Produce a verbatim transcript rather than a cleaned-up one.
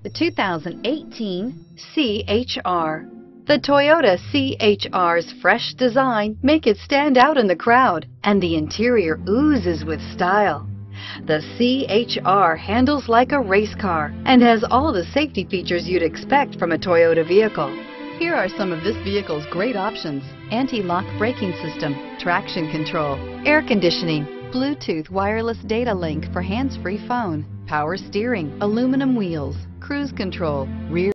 The two thousand eighteen C H R. The Toyota C H R's fresh design make it stand out in the crowd, and the interior oozes with style. The C H R handles like a race car and has all the safety features you'd expect from a Toyota vehicle. Here are some of this vehicle's great options: anti-lock braking system, traction control, air conditioning, Bluetooth wireless data link for hands-free phone, power steering, aluminum wheels, cruise control, rear